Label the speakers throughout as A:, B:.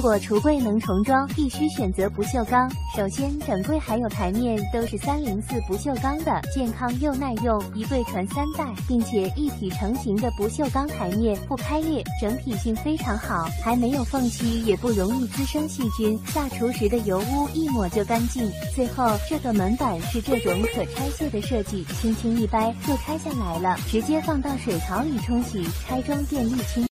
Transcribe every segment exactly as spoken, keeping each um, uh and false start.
A: 果橱柜能重装，必须选择不锈钢。首先，整柜还有台面都是三零四不锈钢的，健康又耐用，一柜传三代，并且一体成型的不锈钢台面不开裂，整体性非常好，还没有缝隙，也不容易滋生细菌，下厨时的油污一抹就干净。最后，这个门板是这种可拆卸的设计，轻轻一掰就拆下来了，直接放到水槽里冲洗，拆装便利轻。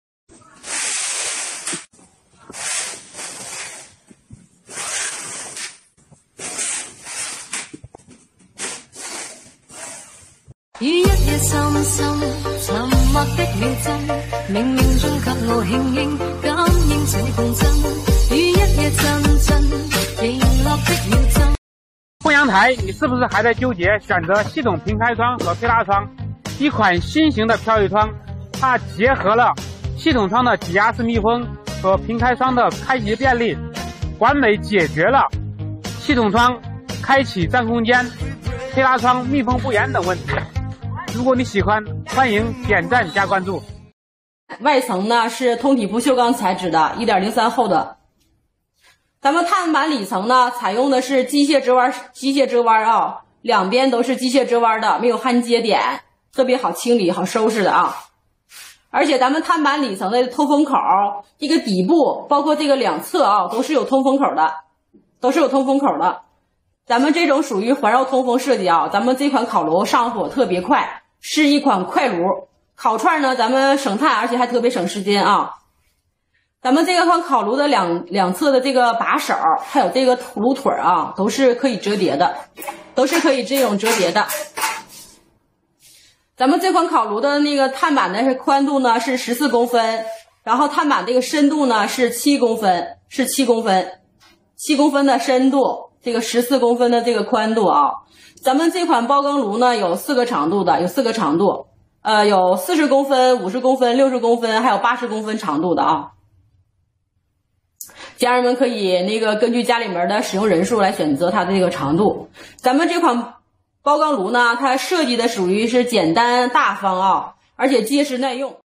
B: 於一夜深深沉默的秒針，冥冥中給我輕輕感應這共振。於一夜陣陣迎落的秒針。
C: 凤陽台，你是不是還在糾結選擇系統平開窗和推拉窗？一款新型的飄逸窗，它結合了系統窗的擠壓式密封和平開窗的開啟便利，完美解決了系統窗開啟佔空間、推拉窗密封不嚴等問題。如果你喜歡，歡迎點讚加關注。
D: 外層呢是通體不鏽鋼材質的 一點零三 厚的。咱們碳板裡層呢採用的是機械折彎，機械折彎啊，兩邊都是機械折彎的，沒有焊接點，特別好清理、好收拾的啊。而且咱們碳板裡層的通風口，這個底部包括這個兩側啊，都是有通風口的，都是有通風口的。咱們這種屬於環繞通風設計啊，咱們這款烤爐上火特別快，是一款快爐。烤串呢，咱們省碳，而且還特別省時間啊。咱們這個款烤爐的兩兩側的這個把手，還有這個爐腿啊，都是可以折疊的，都是可以這種折疊的。咱們這款烤爐的那個碳板的寬度呢是十四公分，然後碳板這個深度呢是七公分，是七公分，七公分的深度。這個十四公分的這個寬度啊，咱們這款包钢爐呢有四個長度的，有四個長度，呃，有四十公分、五十公分、六十公分，還有八十公分長度的啊。家人們可以那個根據家裡面的使用人數來選擇它的這個長度。咱們這款包鋼爐呢，它設計的屬於是簡單大方啊，而且結實耐用。